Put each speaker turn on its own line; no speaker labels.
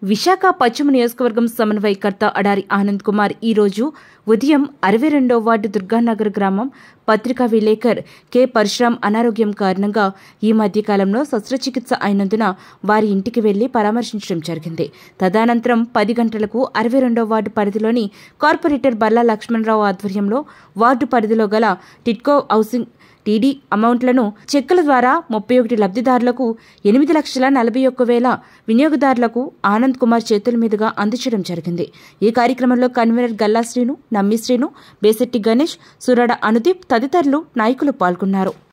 విశాఖ పశ్చిమ నియోజకవర్గం సమన్వయకర్త అడారి ఆనంద్ కుమార్ ఈ రోజు ఉదయం 62వ వార్డు దుర్గానగర్ గ్రామం పత్రికా విలేకర్ కె పరశురాం అనారోగ్యం కారణంగా ఈ మధ్యకాలంలో శస్త్రచికిత్స అయినందున వారి ఇంటికి వెళ్లి పరామర్శించడం జరిగింది. తదనంతరం 10 గంటలకు 62వ వార్డు పరిధిలోని కార్పొరేటర్ బల్లా లక్ష్మణరావు ఆధ్వర్యంలో వార్డు పరిధిలో గల టిడ్కో హౌసింగ్ టీడీ అమౌంట్లను చెక్కుల ద్వారా 31 లబ్ధిదారులకు 8,41,000 వినియోగదారులకు ఆనంద్ కుమార్ చేతుల మీదుగా అందించడం జరిగింది. ఈ కార్యక్రమంలో కన్వీనర్ గల్లా శ్రీను, నమ్మి శ్రీను, బేసెట్టి గణేష్, సురడ అనుదీప్ తదితరులు నాయకులు పాల్గొన్నారు.